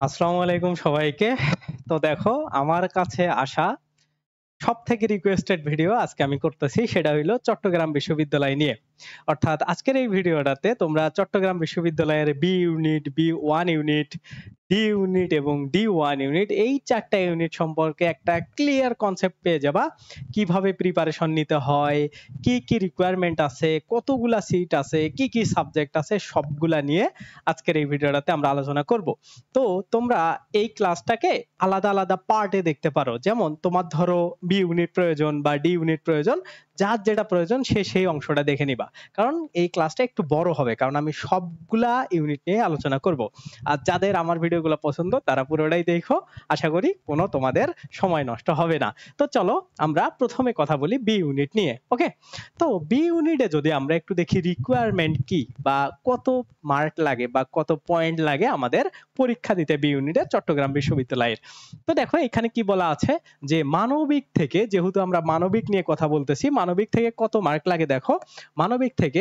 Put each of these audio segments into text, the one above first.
আসসালামু আলাইকুম সবাইকে। তো দেখো আমার কাছে আসা সবথেকে রিকোয়েস্টেড ভিডিও আজকে আমি করতেছি, সেটা হইলো চট্টগ্রাম বিশ্ববিদ্যালয় নিয়ে। অর্থাৎ আজকের এই ভিডিওটাতে তোমরা চট্টগ্রাম বিশ্ববিদ্যালয়ের B unit, B one unit, D unit এবং ডি1 ইউনিট এই 4টা ইউনিট সম্পর্কে একটা ক্লিয়ার কনসেপ্ট পেয়ে যাবা। কিভাবে প্রিপারেশন নিতে হয়, কি কি রিকোয়ারমেন্ট আছে, কতগুলা সিট আছে, কি কি সাবজেক্ট আছে, সবগুলা নিয়ে আজকের এই ভিডিওটাতে আমরা আলোচনা করব। তো তোমরা এই ক্লাসটাকে আলাদা আলাদা পার্টে দেখতে পারো। যেমন তোমার ধরো বি ইউনিট প্রয়োজন বা ডি ইউনিট প্রয়োজন, যার যেটা প্রয়োজন সে সেই অংশটা দেখে নিবা। কারণ এই ক্লাসটা একটু বড় হবে, কারণ আমি সবগুলা ইউনিট নিয়ে আলোচনা করব। আর যাদের আমার ভিডিওগুলো পছন্দ তারা পুরোটাই দেখো, আশা করি কোনো তোমাদের সময় নষ্ট হবে না। তো চলো আমরা প্রথমে কথা বলি বি ইউনিট নিয়ে। ওকে, তো বি ইউনিটে যদি আমরা একটু দেখি রিকোয়ারমেন্ট কি বা কত মার্ক লাগে বা কত পয়েন্ট লাগে আমাদের পরীক্ষা দিতে বি ইউনিটে চট্টগ্রাম বিশ্ববিদ্যালয়ের। তো দেখো এখানে কি বলা আছে যে মানবিক থেকে, যেহেতু আমরা মানবিক নিয়ে কথা বলতেছি, মানবিক থেকে কত মার্ক লাগে দেখো। মানবিক থেকে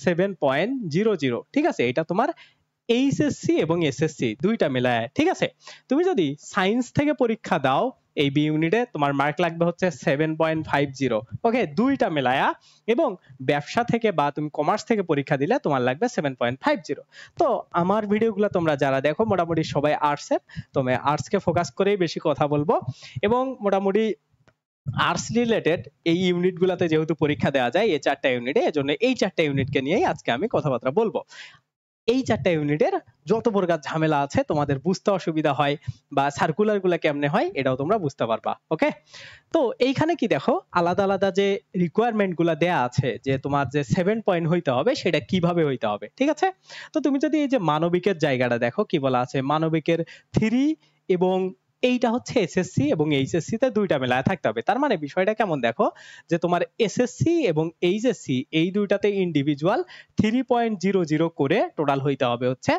7.00, ঠিক আছে, এটা তোমার এইচএসসি এবং এসএসসি দুইটা মিলায়, ঠিক আছে। তুমি যদি সায়েন্স থেকে পরীক্ষা দাও এই বি ইউনিটে, তোমার মার্ক লাগবে হচ্ছে 7.50, ওকে, দুইটা মেলায়া। এবং ব্যবসা থেকে বা তুমি কমার্স থেকে পরীক্ষা দিলে তোমার লাগবে 7.50। তো আমার ভিডিওগুলো তোমরা যারা দেখো মোটামুটি সবাই আর্টসের, তোমরা আর্টসকে ফোকাস করেই বেশি কথা বলবো। এবং মোটামুটি আর্টস রিলেটেড এই ইউনিট গুলাতে যেহেতু পরীক্ষা দেওয়া যায় এই 4টা ইউনিটে, এজন্য এই 4টা ইউনিটকে নিয়েই আজকে আমি কথাবার্তা বলবো। এই 4টা ইউনিটের যত প্রকার ঝামেলা আছে তোমাদের বুঝতে অসুবিধা হয় বা সার্কুলার গুলা কেমনে হয় এটাও তোমরা বুঝতে পারবা। ওকে, তো এইখানে কি দেখো আলাদা আলাদা যে রিকোয়ারমেন্ট গুলা দেয়া আছে, যে তোমার যে 7 পয়েন্ট হইতে হবে সেটা কিভাবে হইতে হবে, ঠিক আছে। তো তুমি যদি এই যে মানবিকের জায়গাটা দেখো, কি বলা আছে, মানবিকের 3 এবং এইটা হচ্ছে এসএসসি এবং এইচএসসি তে দুইটা মেলায় থাকতে হবে। তার মানে বিষয়টা কেমন দেখো, যে তোমার এসএসসি এবং এইচএসসি এই দুইটাতে ইন্ডিভিজুয়াল 3.00 করে টোটাল হইতে হবে হচ্ছে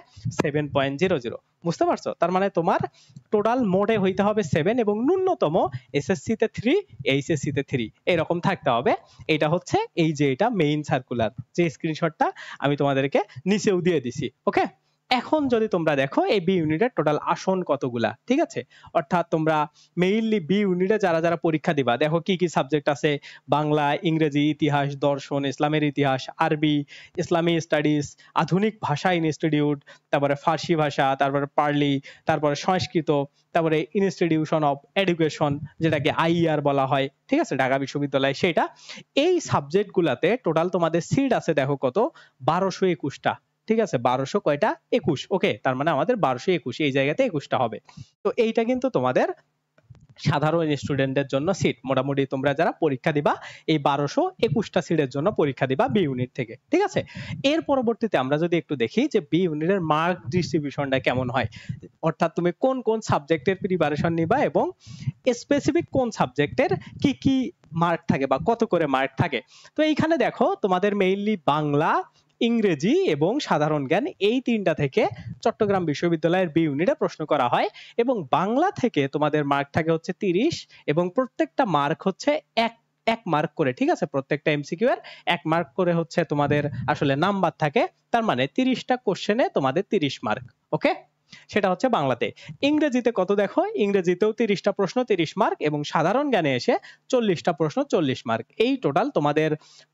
7.00। বুঝতে পারছো? তার মানে তোমার টোটাল মোডে হইতে হবে 7 এবং ন্যূনতম এসএসসি তে 3, এইচএসসি তে 3 এরকম থাকতে হবে। এটা হচ্ছে এই যে এটা মেইন সার্কুলার, যে স্ক্রিনশটটা আমি তোমাদেরকে নিচেও দিয়ে দিছি। ওকে, এখন যদি তোমরা দেখো এই বি ইউনিটের টোটাল আসন কতগুলা, ঠিক আছে। অর্থাৎ তোমরা মেইনলি বি ইউনিটে যারা যারা পরীক্ষা দিবা, দেখো কি কি সাবজেক্ট আছে। বাংলা, ইংরেজি, ইতিহাস, দর্শন, ইসলামের ইতিহাস, আরবি, ইসলামী স্টাডিজ, আধুনিক ভাষা ইনস্টিটিউট, তারপরে ফার্সি ভাষা, তারপরে পার্লি, তারপরে সংস্কৃত, তারপরে ইনস্টিটিউশন অফ এডুকেশন যেটাকে আইআর বলা হয়, ঠিক আছে, ঢাকা বিশ্ববিদ্যালয় সেটা। এই সাবজেক্ট গুলাতে টোটাল তোমাদের সিট আছে দেখো কত, 1221টা, ঠিক আছে। 1200 কয়টা? 21। ওকে, তার মানে আমাদের 1221 এই জায়গাতে 21টা হবে। তো এইটা কিন্তু তোমাদের সাধারণ স্টুডেন্টদের জন্য সিট। মোটামুটি তোমরা যারা পরীক্ষা দিবা এই 1221টা সিটের জন্য পরীক্ষা দিবা বি ইউনিট থেকে, ঠিক আছে। এর পরবর্তীতে আমরা যদি একটু দেখি যে বি ইউনিটের মার্ক ডিস্ট্রিবিউশনটা কেমন হয়, অর্থাৎ তুমি কোন কোন সাবজেক্টের প্রিপারেশন নিবা এবং স্পেসিফিক কোন সাবজেক্টের কি কি মার্ক থাকে বা কত করে মার্ক থাকে। তো এইখানে দেখো তোমাদের মেইনলি বাংলা, ইংরেজি এবং সাধারণ জ্ঞান এই তিনটা থেকে চট্টগ্রাম বিশ্ববিদ্যালয়ের বি ইউনিটে প্রশ্ন করা হয়। এবং বাংলা থেকে তোমাদের মার্ক থাকে হচ্ছে 30 এবং প্রত্যেকটা মার্ক হচ্ছে এক এক মার্ক করে, ঠিক আছে। প্রত্যেকটা এমসিকিউ এর 1 মার্ক করে হচ্ছে তোমাদের আসলে নাম্বার থাকে। তার মানে 30টা কোশ্চেনে তোমাদের 30 মার্ক। ওকে, সেটা হচ্ছে বাংলাতে। ইংরেজিতে কত দেখো, ইংরেজিতেও 30টা প্রশ্ন 30 মার্ক এবং সাধারণ জ্ঞানে এসে 40টা প্রশ্ন 40 মার্ক। এই টোটাল তোমাদের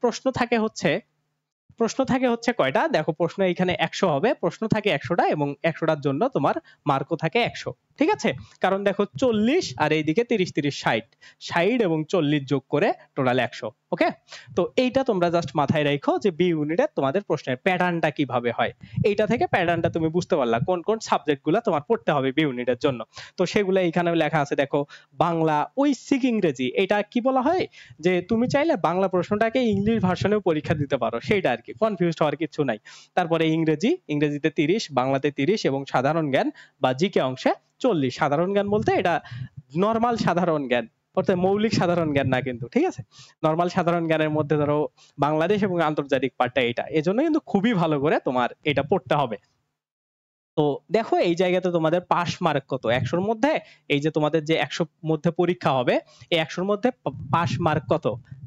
প্রশ্ন থাকে হচ্ছে কয়টা দেখো, প্রশ্ন এইখানে 100 হবে, প্রশ্ন থাকে 100টা এবং 100টার জন্য তোমার মার্কও থাকে 100, ঠিক আছে। কারণ দেখো 40 আর এইদিকে 30 30 60, 60 এবং 40 যোগ করে টোটাল 100। ওকে, তো এইটা তোমরা জাস্ট মাথায় রাখো যে বি ইউনিটে তোমাদের প্রশ্নের প্যাটার্নটা কিভাবে হয়। এইটা থেকে প্যাটার্নটা তুমি বুঝতে পারলা কোন কোন সাবজেক্টগুলো তোমার পড়তে হবে বি ইউনিটের জন্য। তো সেগুলো এইখানে লেখা আছে দেখো। বাংলা ঐচ্ছিক ইংরেজি, এটা কি বলা হয় যে তুমি চাইলে বাংলা প্রশ্নটাকে ইংলিশ ভার্সনেও পরীক্ষা দিতে পারো, সেইটা আর কি, কনফিউজড হওয়ার কিছু নাই। তারপরে ইংরেজিতে 30, বাংলাতে 30 এবং সাধারণ জ্ঞান বা জিকে অংশে 40। সাধারণ জ্ঞান বলতে এটা নরমাল সাধারণ জ্ঞান, অর্থাৎ মৌলিক সাধারণ জ্ঞান না কিন্তু, ঠিক আছে। নরমাল সাধারণ জ্ঞানের মধ্যে ধরো বাংলাদেশ এবং আন্তর্জাতিক পার্টটা এটা, এজন্য কিন্তু খুবই ভালো করে তোমার এটা পড়তে হবে। তো দেখো এই জায়গাতে তোমাদের পাস মার্ক কত 100-র মধ্যে, এই যে তোমাদের যে 100 মধ্যে পরীক্ষা হবে এই 100-র মধ্যে পাস মার্ক কত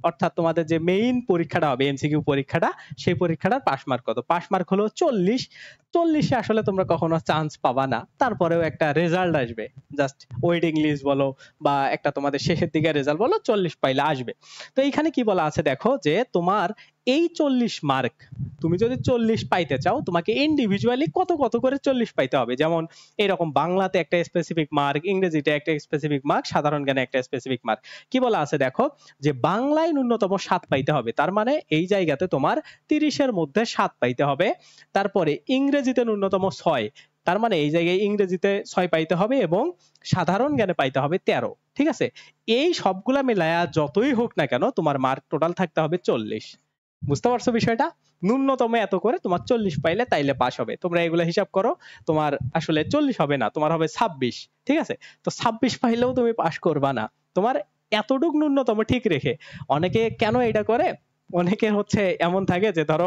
অর্থাৎ তোমাদের যে মেইন পরীক্ষাটা হবে এমসিকিউ পরীক্ষাটা, সেই পরীক্ষাটার পাস মার্ক কত? পাস মার্ক হলো 40। 40-এ আসলে তোমরা কখনো চান্স পাবা না, তারপরেও একটা রেজাল্ট আসবে, জাস্ট ওয়েটিং লিস্ট বলো বা একটা তোমাদের শেষের দিকে রেজাল্ট বলো, 40 পাইলে আসবে। তো এইখানে কি বলা আছে দেখো, যে তোমার এই 40 মার্ক তুমি যদি 40 পাইতে চাও, তোমাকে ইন্ডিভিজুয়ালি কত কত করে 40 পাইতে হবে। যেমন এরকম বাংলাতে একটা স্পেসিফিক মার্ক, ইংরেজিতে একটা স্পেসিফিক মার্ক, সাধারণ জ্ঞানে একটা স্পেসিফিক মার্ক। কি বলা আছে দেখো, যে বাংলায় ন্যূনতম 7 পাইতে হবে, তার মানে এই জায়গাতে তোমার 30-এর মধ্যে 7 পাইতে হবে। তারপরে ইংরেজিতে ন্যূনতম 6, তার মানে এই জায়গায় ইংরেজিতে 6 পাইতে হবে, এবং সাধারণ জ্ঞানে পাইতে হবে 13। ঠিক আছে, এই সবগুলা মিলায়া যতই হোক না কেন তোমার মার্ক টোটাল থাকতে হবে 40। বুঝতে পারছো বিষয়টা? ন্যূনতম এত করে তোমার 40 পাইলে তাইলে পাস হবে। তোমরা এগুলো হিসাব করো, তোমার আসলে 40 হবে না, তোমার হবে 26। ঠিক আছে, তো 26 পাইলেও তুমি পাস করবা না, তোমার এতটুক ন্যূনতম ঠিক রেখে। অনেকে কেন এটা করে, অনেকে হচ্ছে এমন থাকে যে ধরো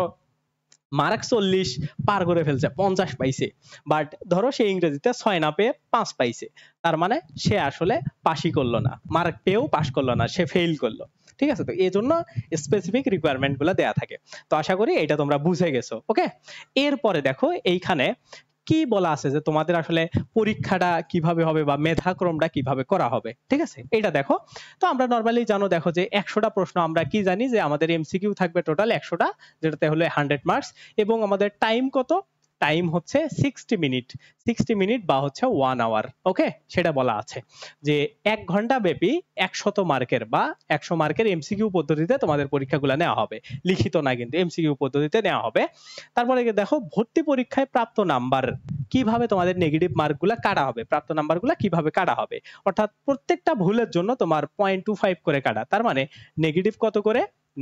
মার্ক 40 পার করে ফেলছে, 50 পাইছে, বাট ধরো সে ইংরেজিতে 6 না পেয়ে 5 পাইছে, তার মানে সে আসলে পাসই করলো না, মার্ক পেয়েও পাস করলো না, সে ফেল করলো। ঠিক আছে, তো এই জন্য স্পেসিফিক রিকোয়ারমেন্ট গুলো দেয়া থাকে। তো আশা করি এটা তোমরা বুঝে গেছো। ওকে, এরপরে দেখো এইখানে কি বলা আছে যে তোমাদের আসলে পরীক্ষাটা কিভাবে হবে বা মেধাক্রমটা কিভাবে করা হবে। ঠিক আছে, এটা দেখো। তো আমরা নরমালি জানো, দেখো যে 100টা প্রশ্ন আমরা কি জানি, যে আমাদের এমসিকিউ থাকবে টোটাল 100টা, যেটাতে হলো 100 মার্কস, এবং আমাদের টাইম কত? টাইম হচ্ছে 60 মিনিট। 60 মিনিট বা হচ্ছে 1 আওয়ার। ওকে, সেটা বলা আছে যে 1 ঘন্টা ব্যাপী 100 মার্কের বা 100 মার্কের এমসিকিউ পদ্ধতিতে তোমাদের পরীক্ষাগুলো নেওয়া হবে, লিখিত না কিন্তু এমসিকিউ পদ্ধতিতে নেওয়া হবে। তারপরে দেখো ভর্তি পরীক্ষায় প্রাপ্ত নাম্বার কিভাবে তোমাদের নেগেটিভ মার্কগুলো কাটা হবে, প্রাপ্ত নাম্বারগুলো কিভাবে কাটা হবে, অর্থাৎ প্রত্যেকটা ভুলের জন্য তোমার 0.25 করে কাটা। তার মানে নেগেটিভ কত করে?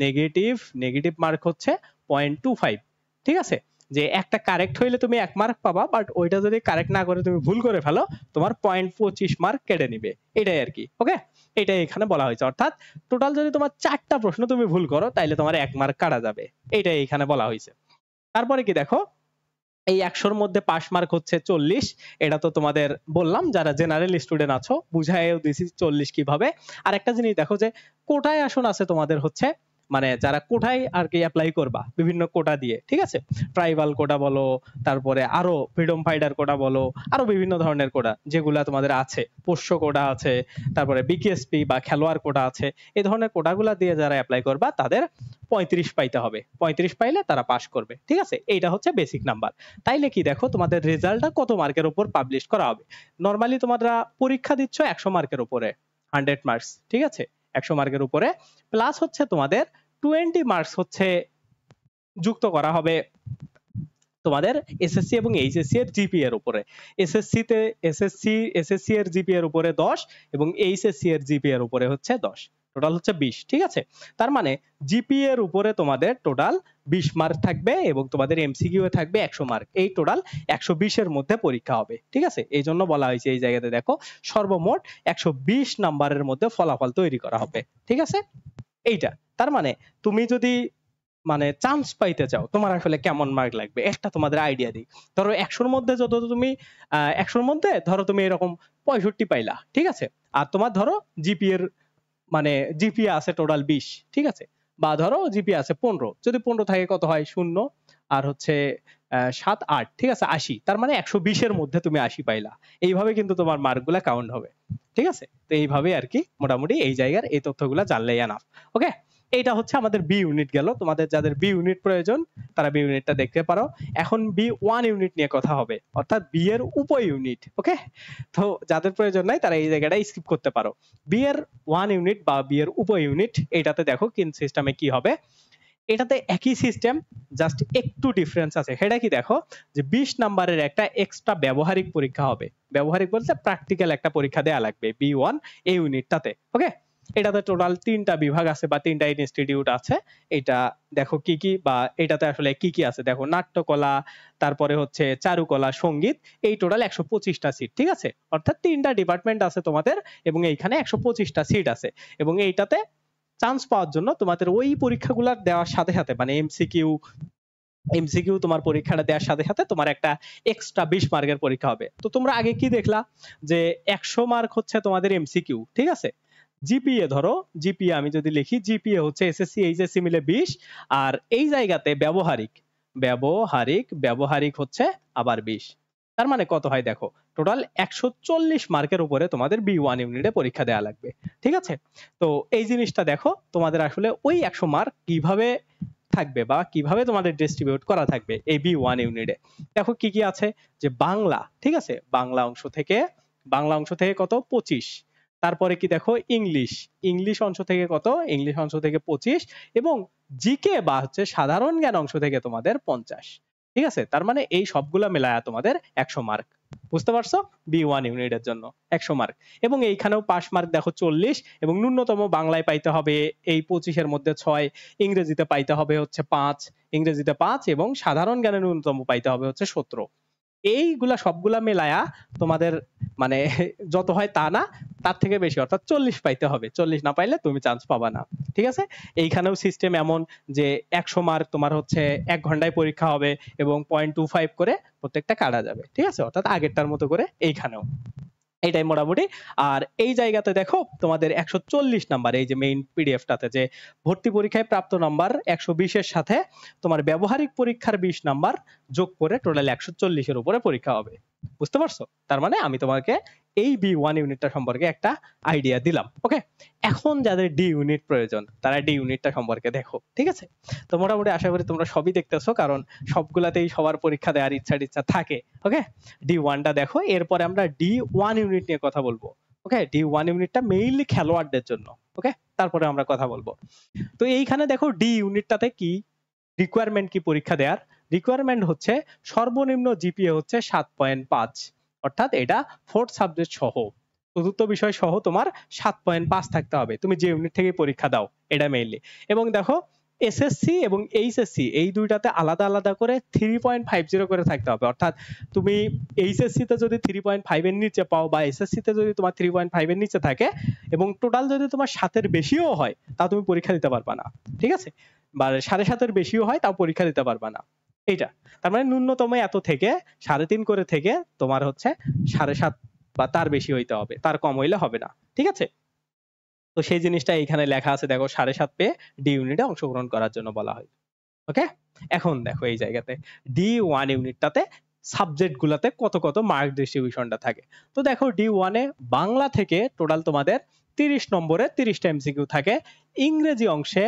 নেগেটিভ মার্ক হচ্ছে 0.25। ঠিক আছে, যে একটা কারেক্ট হইলে তুমি 1 মার্ক পাবা, বাট ওইটা যদি কারেক্ট না করে তুমি ভুল করে ফেলো, তোমার 0.25 মার্ক কেটে নিবে, এটাই আর কি। ওকে, এটাই এখানে বলা হয়েছে, অর্থাৎ টোটাল যদি তোমার 4টা প্রশ্ন তুমি ভুল করো, তাইলে তোমার 1 মার্ক কাটা যাবে, এটাই এখানে বলা হয়েছে। তারপরে কি দেখো, এই 100-র মধ্যে পাস মার্ক হচ্ছে 40। এটা তো তোমাদের বললাম, যারা জেনারেল স্টুডেন্ট আছো বুঝাইও দিছি 40 কিভাবে। আর একটা জিনিস দেখো, যে কোটায় আসন আছে তোমাদের হচ্ছে, মানে যারা কোটায় আর কি অ্যাপ্লাই করবা বিভিন্ন কোটা দিয়ে। ঠিক আছে, ট্রাইবাল কোটা বলো, তারপরে আরো ফ্রিডম ফাইটার কোটা বলো, আরো বিভিন্ন ধরনের কোটা যেগুলা তোমাদের আছে, পোষ্য কোটা আছে, তারপরে বিকেএসপি বা খেলোয়াড় কোটা আছে। এই ধরনের কোটাগুলা দিয়ে যারা অ্যাপ্লাই করবা তাদের 35 পাইতে হবে, 35 পাইলে তারা পাস করবে। ঠিক আছে, এইটা হচ্ছে বেসিক নাম্বার। তাইলে কি দেখো, তোমাদের রেজাল্টটা কত মার্কের উপর পাবলিশ করা হবে। নরমালি তোমরা পরীক্ষা দিচ্ছ 100 মার্কের উপরে, 100 মার্কস। ঠিক আছে, 100 মার্কের উপরে প্লাস হচ্ছে তোমাদের 20 মার্কস হচ্ছে যুক্ত করা হবে তোমাদের এসএসসি এবং এইচএসসি এর জিপি এর উপরে। এসএসসি এর জিপি এর উপরে 10 এবং এইচএসসি এর জিপি এর উপরে হচ্ছে 10, টোটাল হচ্ছে 20। ঠিক আছে, তার মানে জিপি এর উপরে তোমাদের টোটাল 20 মার্ক থাকবে এবং তোমাদের এমসিকিউ এ থাকবে 100 মার্ক। এই টোটাল 120 এর মধ্যে পরীক্ষা হবে। ঠিক আছে, এই জন্য বলা হয়েছে এই জায়গাতে দেখো সর্বমোট 120 নাম্বারের মধ্যে ফলাফল তৈরি করা হবে। ঠিক আছে, এইটা তার মানে তুমি যদি মানে চান্স পাইতে চাও, তোমার আসলে কেমন মার্ক লাগবে একটা তোমাদের আইডিয়া দিই। ধরো 100-র মধ্যে যত তুমি 100-র মধ্যে ধরো তুমি এরকম 65 পাইলা। ঠিক আছে, আর তোমার ধরো জিপি এর মানে জিপি আছে টোটাল 20। ঠিক আছে, বা ধরো জিপি আছে 15, যদি 15 থাকে কত হয় 0 আর হচ্ছে 7 8, ঠিক আছে 80, তার মানে 120 এর মধ্যে তুমি 80 পাইলা। এইভাবে কিন্তু তোমার মার্কগুলা কাউন্ট হবে। ঠিক আছে, তো এইভাবে আর কি মোটামুটি এই জায়গার এই তথ্যগুলা জানলেই এনাফ। ওকে, এইটা হচ্ছে আমাদের বি ইউনিট গেল। তোমাদের যাদের বি ইউনিট প্রয়োজন তারা বি ইউনিটটা দেখতে পারো। এখন বি 1 ইউনিট নিয়ে কথা হবে, অর্থাৎ বি এর উপ ইউনিট। ওকে, তো যাদের প্রয়োজন নাই তারা এই জায়গাটা স্কিপ করতে পারো। বি এর 1 ইউনিট বা বি এর উপ ইউনিট, এটাতে দেখো কিন সিস্টেমে কি হবে। এটাতে একই সিস্টেম, জাস্ট একটু ডিফারেন্স আছে। সেটা কি দেখো, যে 20 নাম্বারের একটা এক্সট্রা ব্যবহারিক পরীক্ষা হবে। ব্যবহারিক বলতে প্র্যাকটিক্যাল একটা পরীক্ষা দেয়া লাগবে বি1 এই ইউনিটটাতে। ওকে, এটাতে টোটাল 3টা বিভাগ আছে বা 3টা ইনস্টিটিউট আছে। এটা দেখো কি কি, বা এটাতে আসলে কি কি আছে দেখো, নাট্যকলা, তারপরে হচ্ছে চারুকলা, সঙ্গীত, এই টোটাল 125টা সিট। ঠিক আছে, অর্থাৎ 3টা ডিপার্টমেন্ট আছে তোমাদের এবং এইখানে 125টা সিট আছে। এবং এইটাতে চান্স পাওয়ার জন্য তোমাদের ওই পরীক্ষাগুলো দেওয়ার সাথে সাথে মানে এমসিকিউ তোমার পরীক্ষাটা দেওয়ার সাথে সাথে তোমার একটা এক্সট্রা 20 মার্কের পরীক্ষা হবে। তো তোমরা আগে কি দেখলা, যে 100 মার্ক হচ্ছে তোমাদের এমসিকিউ। ঠিক আছে, জিপিএ ধরো, জিপিএ আমি যদি লিখি, জিপিএ হচ্ছে এসএসসি এইচএসসি মিলে 20, আর এই জায়গাতে ব্যবহারিক ব্যবহারিক ব্যবহারিক হচ্ছে আবার 20। তার মানে কত হয় দেখো, টোটাল 140 মার্কের উপরে তোমাদের B1 ইউনিটে পরীক্ষা দেওয়া লাগবে। ঠিক আছে, তো এই জিনিসটা দেখো তোমাদের আসলে ওই 100 মার্ক কিভাবে থাকবে বা কিভাবে তোমাদের ডিস্ট্রিবিউট করা থাকবে এই B1 ইউনিটে। দেখো কি কি আছে, যে বাংলা, ঠিক আছে, বাংলা অংশ থেকে কত 25, তারপরে কি দেখো ইংলিশ, ইংলিশ অংশ থেকে কত, ইংলিশ অংশ থেকে 25, এবং জিকে বা হচ্ছে সাধারণ জ্ঞান অংশ থেকে তোমাদের 50। ঠিক আছে, তার মানে এই সবগুলা মেলায়া তোমাদের 100 মার্ক। বুঝতে পারছো, B1 ইউনিটের জন্য 100 মার্ক। এবং এইখানেও পাস মার্ক দেখো 40, এবং ন্যূনতম বাংলায় পাইতে হবে এই 25 এর মধ্যে 6, ইংরেজিতে পাইতে হবে হচ্ছে 5, ইংরেজিতে 5, এবং সাধারণ জ্ঞানে ন্যূনতম পাইতে হবে হচ্ছে 17। এইগুলা সবগুলা মেলায়া তোমাদের মানে যত হয় তা না, তার থেকে বেশি, অর্থাৎ 40 পাইতে হবে। 40 না পাইলে তুমি চান্স পাবা না। ঠিক আছে, এইখানেও সিস্টেম এমন যে 100 মার্ক তোমার হচ্ছে 1 ঘন্টায় পরীক্ষা হবে, এবং 0.25 করে প্রত্যেকটা কাটা যাবে। ঠিক আছে, অর্থাৎ আগেরটার মতো করে এইখানেও এইটাই মোটামুটি। আর এই জায়গাতে দেখো তোমাদের 140 নাম্বার, এই যে মেইন পিডিএফটাতে, যে ভর্তি পরীক্ষায় প্রাপ্ত নাম্বার 120 এর সাথে তোমার ব্যবহারিক পরীক্ষার 20 নাম্বার যোগ করে টোটাল 140 এর উপরে পরীক্ষা হবে। বুঝতে পারছো, তার মানে আমি তোমাকে এই B1 ইউনিটটা সম্পর্কে একটা আইডিয়া দিলাম। ওকে, এখন যাদের ডি ইউনিট প্রয়োজন তারা ডি ইউনিটটা সম্পর্কে দেখো। ঠিক আছে, তো মোটামুটি আশা করি তোমরা সবই দেখতেছো, কারণ সবগুলাতেই সবার পরীক্ষা দেওয়ার ইচ্ছা থাকে। ওকে, D1টা দেখো, এরপরে আমরা D1 ইউনিট নিয়ে কথা বলবো। ওকে, D1 ইউনিটটা মেইনলি খেলোয়াড়দের জন্য। ওকে, তারপরে আমরা কথা বলবো। তো এইখানে দেখো ডি ইউনিটটাতে কি রিকোয়ারমেন্ট, কি পরীক্ষা দেওয়ার রিকোয়ারমেন্ট হচ্ছে সর্বনিম্ন জিপিএ হচ্ছে 7.5, অর্থাৎ এটা 4th সাবজেক্ট সহ, চতুর্থ বিষয় সহ তোমার 7.5 থাকতে হবে, তুমি যে ইউনিট থেকে পরীক্ষা দাও, এটা মেইনলি। এবং দেখো এসএসসি এবং এইচএসসি এই দুইটাতে আলাদা আলাদা করে 3.50 করে থাকতে হবে, অর্থাৎ তুমি এইচএসসি তে যদি 3.5 এর নিচে পাও, বা এসএসসি তে যদি তোমার 3.5 এর নিচে থাকে, এবং টোটাল যদি তোমার 7 এর বেশিও হয়, তা তুমি পরীক্ষা দিতে পারবা না। ঠিক আছে, বা 7.5 এর বেশিও হয় তাও পরীক্ষা দিতে পারবা না। এইটা তার মানে ন্যূনতম এত থেকে 3.5 করে থেকে তোমার হচ্ছে 7.5 বা তার বেশি হইতে হবে, তার কম হইলে হবে না। ঠিক আছে, তো সেই জিনিসটা এখানে লেখা আছে দেখো, 7.5 পেয়ে ডি ইউনিটে অংশগ্রহণ করার জন্য বলা হয়। ওকে, এখন দেখো এই জায়গাতে D1 ইউনিটটাতে সাবজেক্ট গুলাতে কত কত মার্ক ডিস্ট্রিবিউশনটা থাকে। তো দেখো D1 এ বাংলা থেকে টোটাল তোমাদের 30 নম্বরে 30টা এমসিকিউ থাকে, ইংরেজি অংশে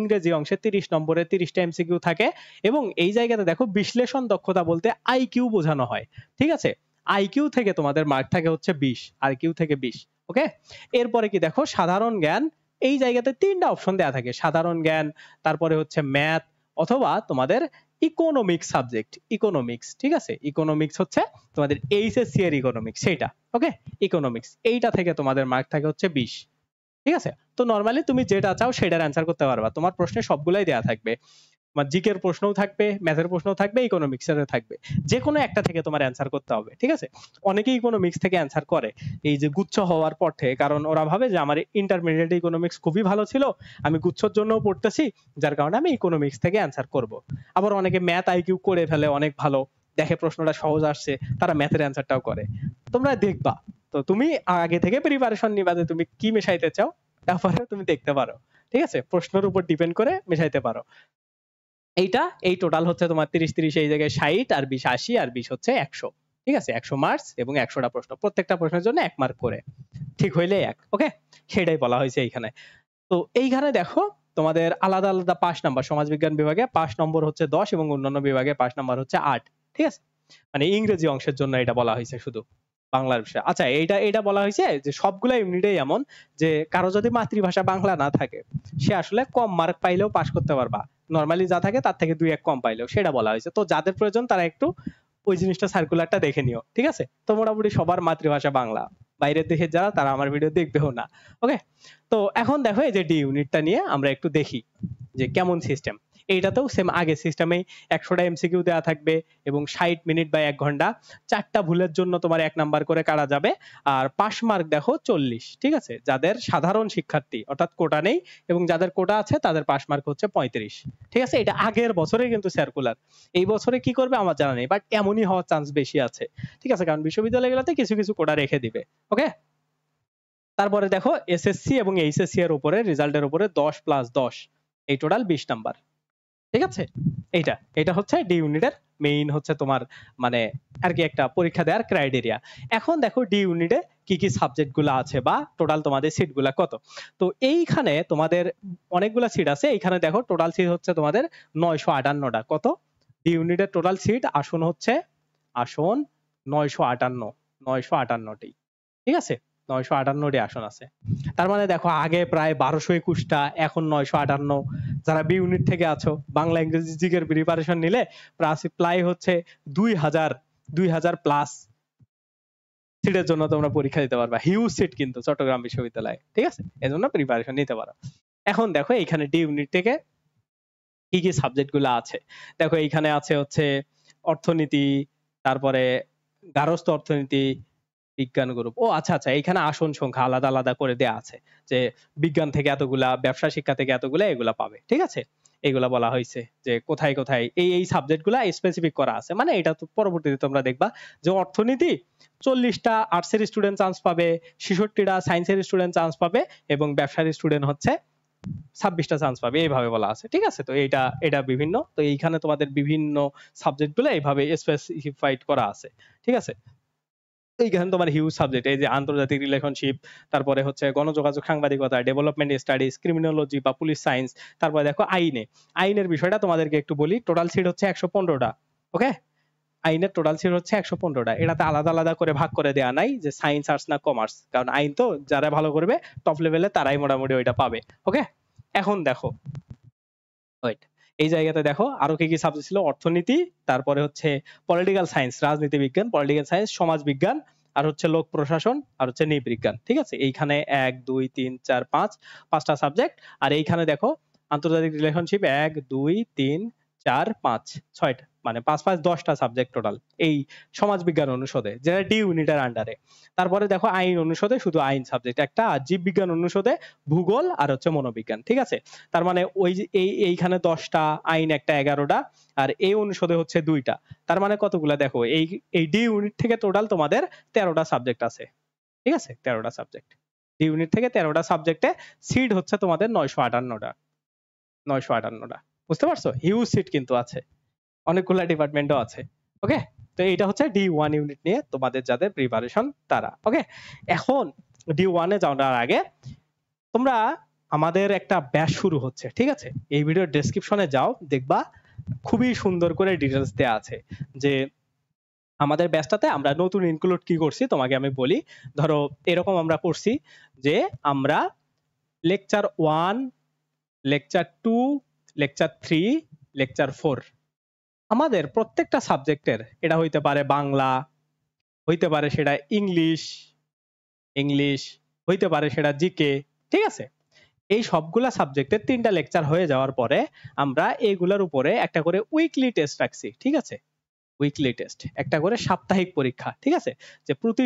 30 নম্বরে 30টা এমসিকিউ থাকে, এবং এই জায়গাতে দেখো বিশ্লেষণ দক্ষতা বলতে আইকিউ বোঝানো হয়। ঠিক আছে, আইকিউ থেকে তোমাদের মার্ক থাকে হচ্ছে 20, আইকিউ থেকে 20। ওকে, এরপরে কি দেখো সাধারণ জ্ঞান, এই জায়গাতে 3টা অপশন দেয়া থাকে, সাধারণ জ্ঞান, তারপরে হচ্ছে ম্যাথ, অথবা তোমাদের ইকোনমিক্স সাবজেক্ট, ইকোনমিক্স। ঠিক আছে, ইকোনমিক্স হচ্ছে তোমাদের এইচএসসি এর ইকোনমিক্স, সেটা। ওকে, ইকোনমিক্স এইটা থেকে তোমাদের মার্ক থাকে হচ্ছে 20। ঠিক আছে, তো নরমালি তুমি যেটা চাও সেটার অ্যান্সার করতে পারবা, তোমার প্রশ্নে সবগুলাই দেয়া থাকবে, তোমার জিকের প্রশ্নও থাকবে, ম্যাথের প্রশ্নও থাকবে, ইকোনমিক্সের থাকবে, যে কোনো একটা থেকে তোমার অ্যান্সার করতে হবে। ঠিক আছে, অনেকেই ইকোনমিক্স থেকে অ্যান্সার করে এই যে গুচ্ছ হওয়ার পর থেকে, কারণ ওরা ভাবে যে আমার ইন্টারমিডিয়েট ইকোনমিক্স খুবই ভালো ছিল, আমি গুচ্ছর জন্য পড়তেছি, যার কারণে আমি ইকোনমিক্স থেকে অ্যান্সার করব। আবার অনেকে ম্যাথ আইকিউ করে ফেলে অনেক ভালো, দেখে প্রশ্নটা সহজ আসছে, তারা ম্যাথের অ্যান্সারটাও করে। তোমরা দেখবা, তো তুমি আগে থেকে প্রিপারেশন নিবা যে তুমি কি মেশাইতে চাও, তারপরে তুমি দেখতে পারো। ঠিক আছে, প্রশ্নের উপর ডিপেন্ড করে মেশাইতে পারো। এইটা এই টোটাল হচ্ছে তোমার 30 এই জায়গায় 60, আর 20 80, আর 20 হচ্ছে 100। ঠিক আছে, 100 মার্কস, এবং 100টা প্রশ্ন, প্রত্যেকটা প্রশ্নের জন্য 1 মার্ক করে, ঠিক হইলে 1। ওকে, সেটাই বলা হয়েছে এইখানে। তো এইখানে দেখো তোমাদের আলাদা আলাদা 5 নাম্বার, সমাজবিজ্ঞান বিভাগে 5 নম্বর হচ্ছে 10, এবং অন্যান্য বিভাগে 5 নাম্বার হচ্ছে 8। ঠিক আছে, মানে ইংরেজি অংশের জন্য এটা বলা হয়েছে শুধু, বাংলার বিষয়। আচ্ছা, এটা বলা হয়েছে যে সবগুলা ইউনিটেই এমন যে কারো যদি মাতৃভাষা বাংলা না থাকে, সে আসলে কম মার্ক পাইলেও পাস করতে পারবা, নরমালি যা থাকে তার থেকে 2-1 কম পাইলেও, সেটা বলা হয়েছে। তো যাদের প্রয়োজন তারা একটু ওই জিনিসটা, সার্কুলারটা দেখে নিও। ঠিক আছে, তো মোটামুটি সবার মাতৃভাষা বাংলা, বাইরের দেশের যারা, তারা আমার ভিডিও দেখবেও না। ওকে, তো এখন দেখো এই যে ডি ইউনিটটা নিয়ে আমরা একটু দেখি যে কেমন সিস্টেম। এইটাতেও সেম আগে সিস্টেমেই 100টা এমসিকিউ দেওয়া থাকবে, এবং 60 মিনিট বা 1 ঘন্টা, 4টা ভুলের জন্য তোমার 1 নাম্বার করে কাটা যাবে। আর পাস মার্ক দেখো 40। ঠিক আছে, যাদের সাধারণ শিক্ষার্থী, অর্থাৎ কোটা নেই, এবং যাদের কোটা আছে তাদের পাস মার্ক হচ্ছে 35। ঠিক আছে, এটা আগের বছরে কিন্তু সার্কুলার, এই বছরে কি করবে আমার জানা নেই, বাট এমনই হওয়ার চান্স বেশি আছে। ঠিক আছে, কারণ বিশ্ববিদ্যালয়গুলোতে কিছু কিছু কোটা রেখে দিবে। ওকে, তারপরে দেখো এসএসসি এবং এইচএসসি এর উপরে রেজাল্টের উপরে 10+10, এই টোটাল 20 নাম্বার। ঠিক আছে, এটা হচ্ছে ডি ইউনিটের মেইন হচ্ছে তোমার মানে আর কি একটা পরীক্ষা দেওয়ার ক্রাইটেরিয়া। এখন দেখো ডি ইউনিটে কি কি সাবজেক্ট গুলো আছে বা টোটাল তোমাদের সিট গুলা কত। তো এইখানে তোমাদের অনেকগুলা সিট আছে, এইখানে দেখো টোটাল সিট হচ্ছে তোমাদের 958টা। কত? ডি ইউনিটের টোটাল সিট আসন হচ্ছে আসন 958টি। ঠিক আছে, 958টি আসন আছে। তার মানে দেখো আগে প্রায় 1221টা, এখন 958। যারা বি ইউনিট থেকে আছো, বাংলা ইংরেজি জিকের প্রিপারেশন নিলে প্রায় হচ্ছে 2000 প্লাস সিটের জন্য তোমরা পরীক্ষা দিতে পারবা। হিউজ সিট কিন্তু চট্টগ্রাম বিশ্ববিদ্যালয়ে। ঠিক আছে, এজন্য প্রিপারেশন নিতে পারো। এখন দেখো এখানে ডি ইউনিট থেকে কি কি সাবজেক্ট গুলো আছে। দেখো এইখানে আছে হচ্ছে অর্থনীতি, তারপরে গার্হস্থ্য অর্থনীতি, বিজ্ঞান গ্রুপ। ও আচ্ছা আচ্ছা, এইখানে আসন সংখ্যা আলাদা আলাদা করে দেয়া আছে যে বিজ্ঞান থেকে এতগুলা, ব্যবসা শিক্ষা থেকে এতগুলা, এগুলা পাবে। ঠিক আছে, এগুলা বলা হয়েছে যে কোথায় কোথায় এই সাবজেক্ট গুলা স্পেসিফিক করা আছে। মানে এটা তো পরবর্তীতে তোমরা দেখবা যে অর্থনীতি 40টা আর্টসের স্টুডেন্ট চান্স পাবে, 66টা সায়েন্সের স্টুডেন্ট চান্স পাবে, এবং ব্যবসার স্টুডেন্ট হচ্ছে 26টা চান্স পাবে, এইভাবে বলা আছে। ঠিক আছে, তো এটা বিভিন্ন, তো এইখানে তোমাদের বিভিন্ন সাবজেক্ট গুলো এইভাবে স্পেসিফাইড করা আছে। ঠিক আছে, এইখানে তোমার হিউজ সাবজেক্ট, এই যে আন্তর্জাতিক রিলেশনশিপ, তারপরে হচ্ছে গণযোগাযোগ সাংবাদিকতা, ডেভেলপমেন্ট স্টাডিজ, ক্রিমিনোলজি বা পুলিশ সায়েন্স, তারপরে দেখো আইনের বিষয়টা তোমাদেরকে একটু বলি। টোটাল সিট হচ্ছে 115টা। ওকে, আইনের টোটাল সিট হচ্ছে 115টা। এটাতে আলাদা আলাদা করে ভাগ করে দেওয়া নাই যে সায়েন্স, আর্টস না কমার্স, কারণ আইন তো যারা ভালো করবে টপ লেভেলে তারাই মোটামুটি ওইটা পাবে। ওকে, এখন দেখো ওয়েট, এই জায়গাতে দেখো আরো কি কি সাবজেক্ট ছিল। অর্থনীতি, তারপরে হচ্ছে পলিটিক্যাল সায়েন্স, রাজনীতি বিজ্ঞান, পলিটিক্যাল সায়েন্স, সমাজ বিজ্ঞান, আর হচ্ছে লোক প্রশাসন, আর হচ্ছে নৃবিজ্ঞান। ঠিক আছে, এইখানে 1 2 3 4 5 5টা সাবজেক্ট। আর এইখানে দেখো আন্তর্জাতিক রিলেশনশিপ 1 2 3 4 5 6টা, মানে 5 5 10টা সাবজেক্ট টোটাল এই সমাজ বিজ্ঞান অনুষদে, যেটা ডি ইউনিটের আন্ডারে। তারপরে দেখো আইন অনুষদে শুধু আইন সাবজেক্ট একটা, আর জীব বিজ্ঞান অনুষদে ভূগোল আর হচ্ছে মনোবিজ্ঞান। ঠিক আছে, তার মানে ওই যে এইখানে 10টা, আইন একটা 11টা, আর এই অনুষদে হচ্ছে 2টা। তার মানে কতগুলা দেখো, এই ডি ইউনিট থেকে টোটাল তোমাদের 13টা সাবজেক্ট আছে। ঠিক আছে, 13টা সাবজেক্ট, ডি ইউনিট থেকে 13টা সাবজেক্টে সিট হচ্ছে তোমাদের 958টা। 958টা, বুঝতে পারছো? হিউজ সিট কিন্তু আছে, অনেকগুলা ডিপার্টমেন্টও আছে। ওকে, তো এইটা হচ্ছে ডি1 ইউনিট নিয়ে তোমাদের যাদের প্রিপারেশন তারা। ওকে, এখন ডি1-এ যাওয়ার আগে তোমরা, আমাদের একটা ব্যাচ শুরু হচ্ছে। ঠিক আছে, এই ভিডিওর ডেসক্রিপশনে যাও, দেখবা খুবই সুন্দর করে ডিটেলস দেয়া আছে যে আমাদের ব্যাচটাতে আমরা নতুন ইনক্লুড কি করছি। তোমাকে আমি বলি, ধরো এরকম আমরা করছি যে আমরা লেকচার 1, লেকচার 2, লেকচার 3, লেকচার 4 আমাদের প্রত্যেকটা সাবজেক্টের, এটা হইতে পারে বাংলা, হইতে পারে সেটা ইংলিশ হইতে পারে সেটা জিকে। ঠিক আছে, এই সবগুলা সাবজেক্টের 3টা লেকচার হয়ে যাওয়ার পরে আমরা এইগুলোর উপরে একটা করে উইকলি টেস্ট রাখছি। ঠিক আছে, উইকলি টেস্ট, একটা করে সাপ্তাহিক পরীক্ষা। ঠিক আছে, যে প্রতি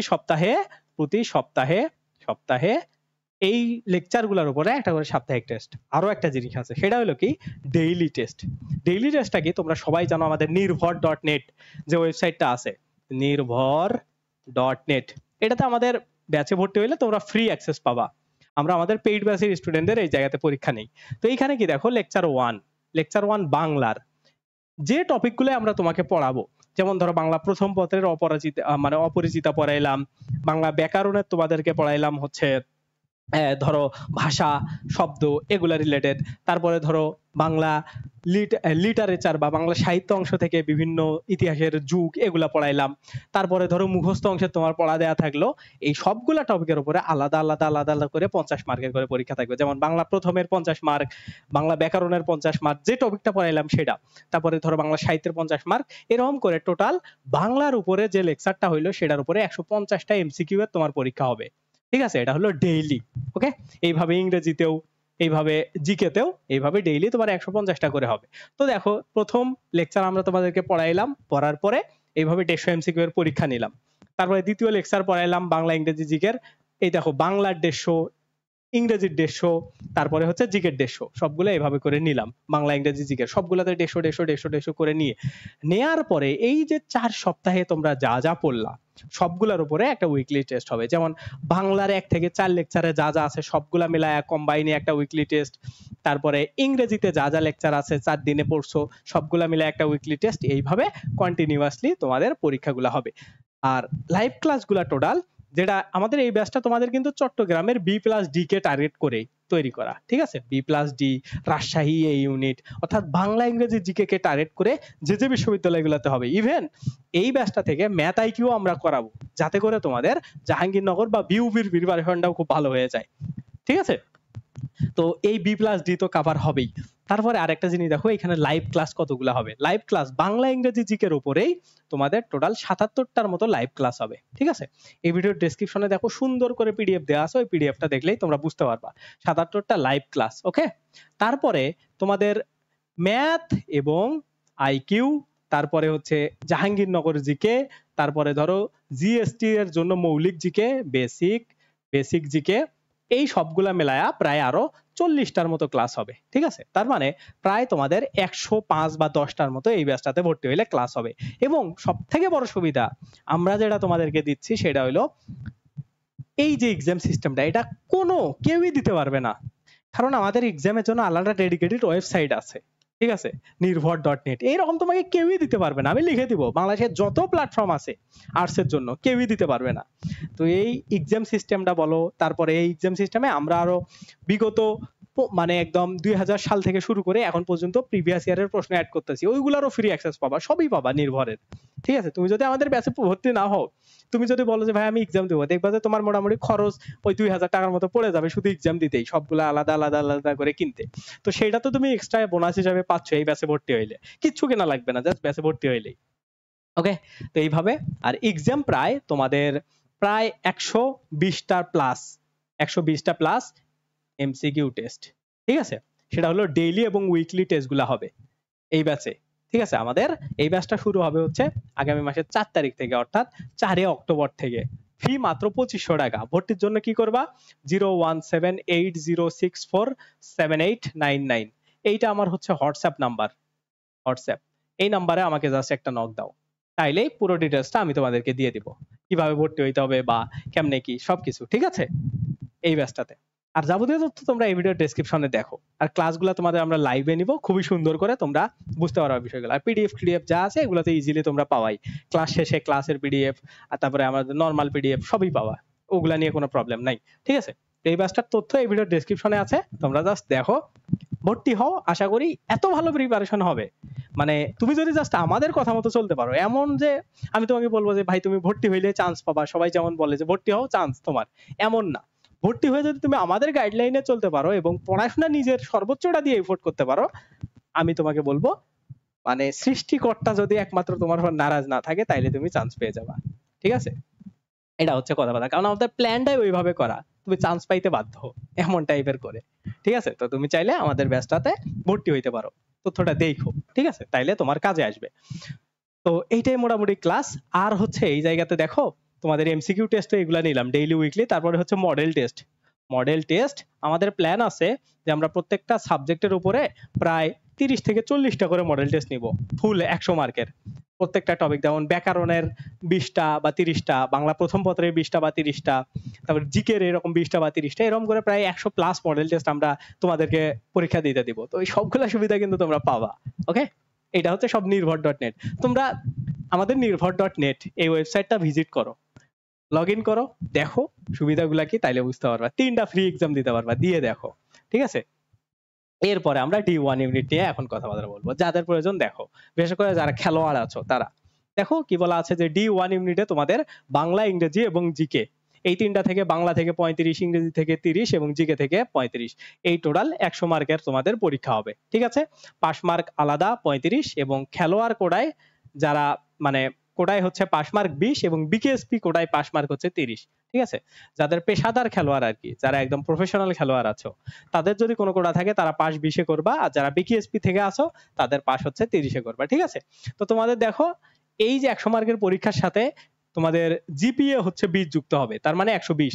সপ্তাহে এই লেকচার গুলোর উপরে একটা করে সাপ্তাহিক টেস্ট। আরো একটা জিনিস আছে, সেটা হলো কি ডেইলি টেস্ট। ডেইলি টেস্টটা কি তোমরা সবাই জানো, আমাদের নির্ভর.নেট যে ওয়েবসাইটটা আছে, নির্ভর.নেট, এটাতে আমাদের ব্যাচে ভর্তি হইলে তোমরা ফ্রি অ্যাক্সেস পাবা। আমরা আমাদের পেইড ব্যাচের স্টুডেন্টদের এই জায়গাতে পরীক্ষা নেই। তো এইখানে কি দেখো, লেকচার 1 বাংলার যে টপিকগুলো আমরা তোমাকে পড়াবো, যেমন ধরো বাংলা প্রথম পত্রের অপরিচিতা পড়াইলাম, বাংলা ব্যাকরণের তোমাদেরকে পড়াইলাম হচ্ছে ধরো ভাষা, শব্দ, এগুলা রিলেটেড। তারপরে ধরো বাংলা লিটারেচার বা বাংলা সাহিত্য অংশ থেকে বিভিন্ন ইতিহাসের যুগ, এগুলা পড়াইলাম। তারপরে ধরো মুখস্থ অংশে তোমার পড়া দেয়া থাকলো। এই সবগুলা টপিকের উপরে আলাদা আলাদা করে 50 মার্কের করে পরীক্ষা থাকবে। যেমন বাংলা প্রথমের 50 মার্ক, বাংলা ব্যাকরণের 50 মার্ক, যে টপিকটা পড়াইলাম সেটা। তারপরে ধরো বাংলা সাহিত্যের 50 মার্ক, এরকম করে টোটাল বাংলার উপরে যে লেকচারটা হইলো সেটার উপরে 150টা এমসিকিউ এর তোমার পরীক্ষা হবে। ঠিক আছে, এটা হলো ডেইলি। ওকে, এইভাবে ইংরেজিতেও, এইভাবে জিকেতেও, এইভাবে ডেইলি তোমার 150টা করে হবে। তো দেখো প্রথম লেকচার আমরা তোমাদেরকে পড়াইলাম, পড়ার পরে এইভাবে 150 এমসিকিউ এর পরীক্ষা নিলাম। তারপরে দ্বিতীয় লেকচার পড়াইলাম বাংলা ইংরেজি জিকের, এই দেখো বাংলার 150, ইংরেজির 150, তারপরে হচ্ছে জিকের 150, সবগুলো এইভাবে করে নিলাম। বাংলা ইংরেজি জিকের সবগুলোতে 150 করে নেয়ার পরে এই যে 4 সপ্তাহে তোমরা যা যা পড়লা সবগুলোর উপরে একটা উইকলি টেস্ট হবে। যেমন বাংলার 1 থেকে 4 লেকচারে যা যা আছে সবগুলা মিলায়া কম্বাইনে একটা উইকলি টেস্ট, তারপরে ইংরেজিতে যা যা লেকচার আছে 4 দিনে পড়ছো সবগুলা মিলে একটা উইকলি টেস্ট, এইভাবে কন্টিনিউয়াসলি তোমাদের পরীক্ষাগুলো হবে। আর লাইভ ক্লাসগুলা টোটাল, যেটা আমাদের এই ব্যাচটা তোমাদের কিন্তু চট্টগ্রামের B+D কে টার্গেট করে তৈরি করা, ঠিক আছে? B+D, রাজশাহী এই ইউনিট, অর্থাৎ বাংলা ইংরেজি জিকে কে টার্গেট করে যে বিশ্ববিদ্যালয়গুলোতে হবে। ইভেন এই ব্যাচটা থেকে ম্যাথ আইকিউ আমরা করাবো, যাতে করে তোমাদের জাহাঙ্গীরনগর বা বিউবির প্রিপারেশনটাও খুব ভালো হয়ে যায়, ঠিক আছে? তো এই B+D তো কভার হবেই। তারপরে আরেকটা জিনিস দেখো, এখানে লাইভ ক্লাস কতগুলো হবে। লাইভ ক্লাস বাংলা ইংরেজি জিকের উপরেই তোমাদের টোটাল 77টার মতো লাইভ ক্লাস হবে, ঠিক আছে? এই ভিডিওর ডেসক্রিপশনে দেখো সুন্দর করে পিডিএফ দেওয়া আছে, ওই পিডিএফটা দেখলেই তোমরা বুঝতে পারবা 77টা লাইভ ক্লাস। ওকে, তারপরে তোমাদের ম্যাথ এবং আইকিউ, তারপরে হচ্ছে জাহাঙ্গীরনগর জিকে, তারপরে ধরো জিএসটি এর জন্য মৌলিক জিকে, বেসিক জিকে, এই সবগুলা মেলায়া প্রায় আরো 40টার মতো ক্লাস হবে, ঠিক আছে? তার মানে প্রায় তোমাদের 105 বা 10টার মতো এই ব্যাচটাতে ভর্তি হইলে ক্লাস হবে। এবং সব থেকে বড় সুবিধা আমরা যেটা তোমাদেরকে দিচ্ছি সেটা হলো এই যে এক্সাম সিস্টেমটা, এটা কোনো কেউই দিতে পারবে না, কারণ আমাদের এক্সামের জন্য আলাদা ডেডিকেটেড ওয়েবসাইট আছে, ঠিক আছে? নির্ভর.net, এইরকম তোমাকে কেউই দিতে পারবে না। আমি লিখে দিব, বাংলাদেশের যত প্ল্যাটফর্ম আছে আর্টসের জন্য কেউই দিতে পারবে না। তো এই এক্সাম সিস্টেমটা বলো, তারপরে এই এক্সাম সিস্টেমে আমরা আরো বিগত মানে একদম 2000 সাল থেকে শুরু করে এখন পর্যন্ত প্রিভিয়াস ইয়ারের প্রশ্ন অ্যাড করতেছি, ওইগুলোরও ফ্রি অ্যাক্সেস পাবা, সবই পাবা নির্ভরের, ঠিক আছে? তুমি যদি আমাদের ব্যাচে ভর্তি না হও, তুমি যদি বলো যে ভাই আমি এক্সাম দেবো, দেখবা যে তোমার মোটামুটি খরচ ওই 2000 টাকার মতো পড়ে যাবে শুধু এক্সাম দিতেই, সবগুলো আলাদা আলাদা আলাদা করে কিনতে। তো সেটা তো তুমি এক্সট্রা বোনাস হিসাবে পাচ্ছ এই ব্যাচে ভর্তি হইলে, কিচ্ছু কেনা লাগবে না, জাস্ট ব্যাচে ভর্তি হইলেই। ওকে, তো এইভাবে। আর এক্সাম প্রায় তোমাদের প্রায় 120টা প্লাস এমসিকিউ টেস্ট, ঠিক আছে? সেটা হলো ডেইলি এবং উইকলি টেস্টগুলো হবে এই ব্যাচে, ঠিক আছে? আমাদের এই ব্যাচটা শুরু হবে হচ্ছে আগামী মাসের 4 তারিখ থেকে, অর্থাৎ 4 অক্টোবর থেকে। ফি মাত্র 2500 টাকা। ভর্তির জন্য কি করবা? 01780647899, এইটা আমার হচ্ছে হোয়াটসঅ্যাপ নাম্বার। এই নাম্বারে আমাকে জাস্ট একটা নক দাও, তাইলেই পুরো ডিটেলসটা আমি তোমাদেরকে দিয়ে দিব, কিভাবে ভর্তি হইতে হবে বা কেমনে কি সবকিছু, ঠিক আছে? এই ব্যাচটাতে। আর যাবতীয় তথ্য তোমরা এই ভিডিওর ডেসক্রিপশনে দেখো। আর ক্লাসগুলো তোমাদের আমরা লাইভে নিব, খুবই সুন্দর করে তোমরা বুঝতে পারবে বিষয়গুলো। আর পিডিএফ যা আছে এগুলো তো ইজিলি তোমরা পাওয়াই, ক্লাস শেষে ক্লাসের পিডিএফ, আর তারপরে আমাদের নর্মাল পিডিএফ সবই পাওয়া, ওগুলা নিয়ে কোনো প্রবলেম নাই, ঠিক আছে? এই ব্যাচটার তথ্য এই ভিডিওর ডেসক্রিপশনে আছে, তোমরা জাস্ট দেখো, ভর্তি হও। আশা করি এত ভালো প্রিপারেশন হবে, মানে তুমি যদি জাস্ট আমাদের কথা মতো চলতে পারো, এমন যে আমি তোমাকে বলবো যে ভাই তুমি ভর্তি হইলে চান্স পাবা, সবাই যেমন বলে যে ভর্তি হও চান্স তোমার, এমন না। ভর্তি হয়ে যদি তুমি আমাদের গাইডলাইনে চলতে পারো এবং পড়াশোনা নিজের সর্বোচ্চটা দিয়ে এফোর্ট করতে পারো, আমি তোমাকে বলবো মানে সৃষ্টিকর্তা যদি একমাত্র তোমার উপর নারাজ না থাকে তাইলে তুমি চান্স পেয়ে যাবা, ঠিক আছে? এটা হচ্ছে কথা, কারণ আমাদের প্ল্যানটাই ওইভাবে করা, তুমি চান্স পাইতে বাধ্য এমন টাইপের করে, ঠিক আছে? তো তুমি চাইলে আমাদের ব্যাচটাতে ভর্তি হইতে পারো, তথ্যটা দেখো, ঠিক আছে? তাইলে তোমার কাজে আসবে। তো এইটাই মোটামুটি ক্লাস। আর হচ্ছে এই জায়গাতে দেখো তোমাদের এমসিকিউ টেস্ট তো এগুলা নিলাম ডেইলি উইকলি, তারপরে হচ্ছে মডেল টেস্ট আমাদের প্ল্যান আছে যে আমরা প্রত্যেকটা সাবজেক্টের উপরে প্রায় 30 থেকে 40টা করে মডেল টেস্ট নিব, ফুল 100 মার্কের প্রত্যেকটা টপিক। যেমন ব্যাকরণের 20টা বা 30টা, বাংলা প্রথম পত্রের 20টা বা 30টা, তারপর জিকের এরকম 20টা বা 30টা, এরকম করে প্রায় 100+ মডেল টেস্ট আমরা তোমাদেরকে পরীক্ষা দিতে দিব। তো এই সবগুলা সুবিধা কিন্তু তোমরা পাবা। ওকে, এটা হচ্ছে সব নির্ভর.net। তোমরা আমাদের নির্ভর.net এই ওয়েবসাইটটা ভিজিট করো, লগ ইন করো, দেখো সুবিধাগুলা কি, তাইলে বুঝতে পারবা। 3টা ফ্রি এক্সাম দিতে পারবা, দিয়ে দেখো, ঠিক আছে? এরপরে আমরা D1 ইউনিট নিয়ে এখন কথাবার্তা বলবো, যাদের প্রয়োজন দেখো, বিশেষ করে যারা খেলোয়াড় আছো তারা দেখো। কি বলা আছে যে D1 ইউনিটে তোমাদের বাংলা, ইংরেজি এবং জিকে, এই 3টা থেকে বাংলা থেকে 35, ইংরেজি থেকে 30 এবং জিকে থেকে 35, এই টোটাল 100 মার্কের তোমাদের পরীক্ষা হবে, ঠিক আছে? পাস মার্ক আলাদা 35 এবং খেলোয়াড় কোটায় যারা মানে কোটায় হচ্ছে পাস মার্ক 20 এবং বিকেএসপি কোটায় পাস মার্ক হচ্ছে 30, ঠিক আছে? যাদের পেশাদার খেলোয়াড় আর কি, যারা একদম প্রফেশনাল খেলোয়াড় আছো, তাদের যদি কোনো কোটা থাকে তারা পাস 20-এ করবা, আর যারা বিকেএসপি থেকে আসো তাদের পাস হচ্ছে 30-এ করবা, ঠিক আছে? তো তোমাদের দেখো এই যে 100 মার্কের পরীক্ষার সাথে তোমাদের জিপিএ হচ্ছে 20 যুক্ত হবে, তার মানে 120।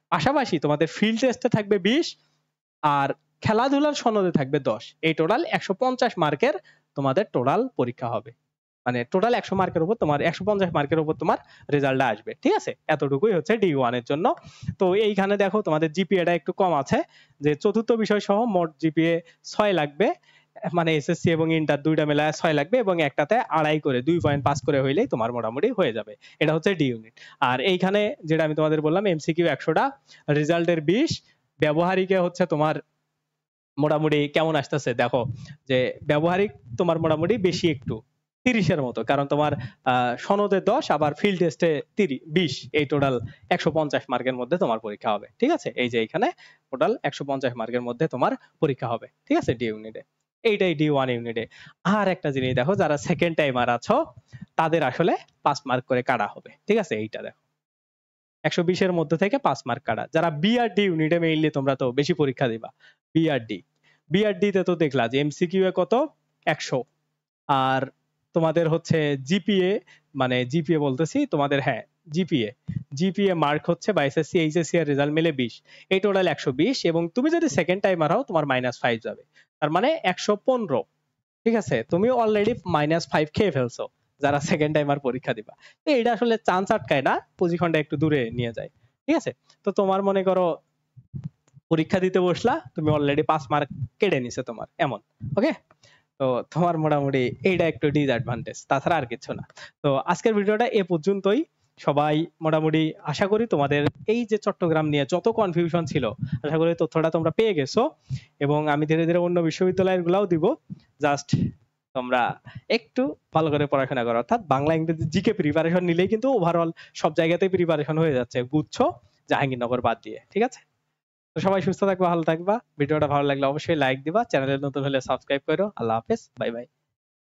পাশাপাশি তোমাদের ফিল্ড টেস্টে থাকবে 20 আর খেলাধুলার সনদে থাকবে 10। এই টোটাল 150 মার্কের তোমাদের টোটাল পরীক্ষা হবে। মানে টোটাল 100 মার্কের উপর তোমার 150 মার্কের উপর তোমার রেজাল্টটা আসবে। ঠিক আছে, এতটুকুই হচ্ছে D1 এর জন্য। তো এইখানে দেখো তোমাদের জিপিএটা একটু কম আছে, যে চতুর্থ বিষয় সহ মোট জিপিএ 6 লাগবে, মানে এসএসসি এবং ইন্টার দুইটা মেলায় 6 লাগবে, এবং একটাতে 2.5 করে 2.5 করে হইলেই তোমার মোটামুটি হয়ে যাবে। এটা হচ্ছে ডি ইউনিট। আর এইখানে যেটা আমি তোমাদের বললাম এমসিকিউ 100টা, রেজাল্টের 20, ব্যবহারিকে হচ্ছে তোমার মোটামুটি কেমন আসতেছে দেখো, যে ব্যবহারিক তোমার মোটামুটি বেশি একটু 30-এর মতো, কারণ তোমার সনদে 10 আবার ফিল্ড টেস্টে 20, এই টোটাল 150 মার্কের মধ্যে তোমার পরীক্ষা হবে। ঠিক আছে, এই যে এখানে টোটাল 150 মার্কের মধ্যে তোমার পরীক্ষা হবে। ঠিক আছে, ডি ইউনিটে এইটাই D1 ইউনিটে। আর একটা জিনিস দেখো, যারা সেকেন্ড টাইমার আছো তাদের আসলে 5 মার্ক করে কাটা হবে। ঠিক আছে, এইটা দেখো 120-এর মধ্যে থেকে 5 মার্ক কাটা। যারা বিআরডি ইউনিটে মেইনলি তোমরা তো বেশি পরীক্ষা দিবা, বিআরডি তে তো দেখলা যে এমসিকিউ এ কত 100, আর তোমাদের হচ্ছে জিপিএ, মানে জিপিএ বলতেছি তোমাদের, হ্যাঁ জিপিএ মার্ক হচ্ছে বা এসএসসি এইচএসসি এর রেজাল্ট মিলে 20, এই টোটাল 120, এবং তুমি যদি সেকেন্ড টাইমার হও তোমার -5 যাবে, তার মানে 115। ঠিক আছে, তুমি অলরেডি -5 খেয়ে ফেলছো যারা সেকেন্ড টাইমার পরীক্ষা দিবা। তো এটা আসলে চান্স আটকায় না, পজিশনটা একটু দূরে নিয়ে যায়। ঠিক আছে, তো তোমার মনে করো পরীক্ষা দিতে বসলা, তুমি অলরেডি 5 মার্ক কেটে নিছে তোমার, এমন। ওকে, তো তোমার মোটামুটি এইটা একটু ডিসঅ্যাডভান্টেজ, তাছাড়া আর কিছু না। তো আজকের ভিডিওটা এ পর্যন্তই। সবাই মোটামুটি আশা করি তোমাদের এই যে চট্টগ্রাম নিয়ে যত কনফিউশন ছিল, আশা করি তথ্যটা তোমরা পেয়ে গেছো, এবং আমি ধীরে ধীরে অন্য বিশ্ববিদ্যালয়ের গুলাও দিব। জাস্ট তোমরা একটু ভালো করে পড়াশোনা করো, অর্থাৎ বাংলা ইংরেজি জিকে প্রিপারেশন নিলেই কিন্তু ওভারঅল সব জায়গাতেই প্রিপারেশন হয়ে যাচ্ছে, বুঝছো, জাহাঙ্গীরনগর বাদ দিয়ে। ঠিক আছে, তো সবাই সুস্থ থাকবা, ভালো থাকবা। ভিডিওটা ভালো লাগলে অবশ্যই লাইক দিবা, চ্যানেলে নতুন হলে সাবস্ক্রাইব করো। আল্লাহ হাফেজ, বাই বাই।